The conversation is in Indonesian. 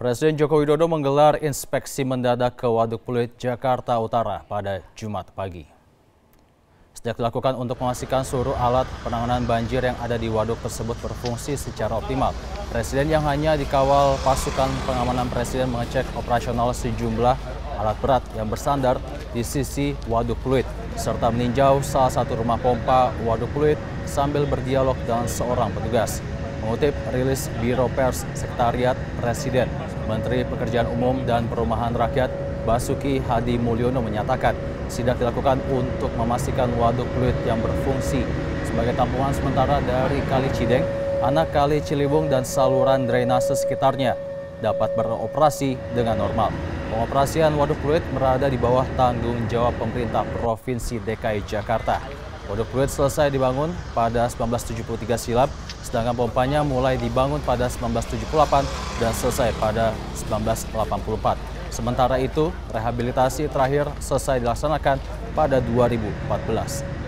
Presiden Joko Widodo menggelar inspeksi mendadak ke Waduk Pluit, Jakarta Utara pada Jumat pagi. Sejak dilakukan untuk memastikan seluruh alat penanganan banjir yang ada di waduk tersebut berfungsi secara optimal. Presiden yang hanya dikawal pasukan pengamanan presiden mengecek operasional sejumlah alat berat yang bersandar di sisi Waduk Pluit, serta meninjau salah satu rumah pompa Waduk Pluit sambil berdialog dengan seorang petugas. Mengutip rilis Biro Pers Sekretariat Presiden, Menteri Pekerjaan Umum dan Perumahan Rakyat Basuki Hadi Mulyono menyatakan sidak dilakukan untuk memastikan Waduk Pluit yang berfungsi sebagai tampungan sementara dari Kali Cideng, anak Kali Ciliwung dan saluran drainase sekitarnya dapat beroperasi dengan normal. Pengoperasian Waduk Pluit berada di bawah tanggung jawab pemerintah Provinsi DKI Jakarta. Waduk Pluit selesai dibangun pada 1973 silam, sedangkan pompanya mulai dibangun pada 1978 dan selesai pada 1984. Sementara itu, rehabilitasi terakhir selesai dilaksanakan pada 2014.